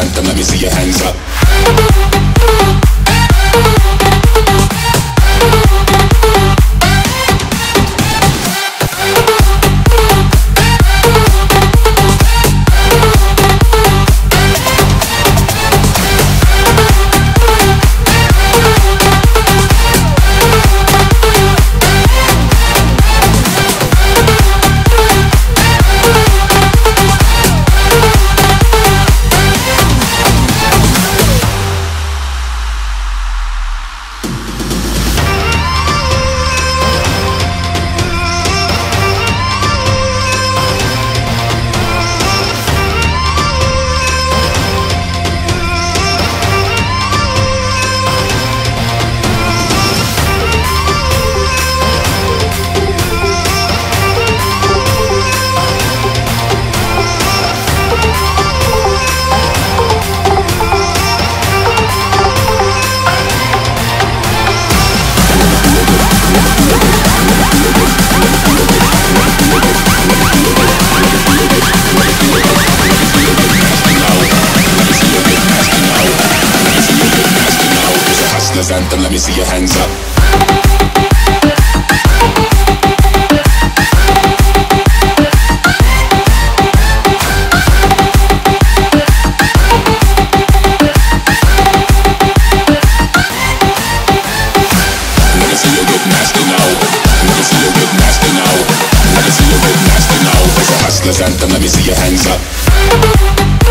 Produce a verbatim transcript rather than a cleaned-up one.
anthem, let me see your hands up. Anthem, let me see your hands up. Let me see you get nasty now. Let me see you get nasty now. Let me see you get nasty now. It's a hustler's anthem, let me see your hands up.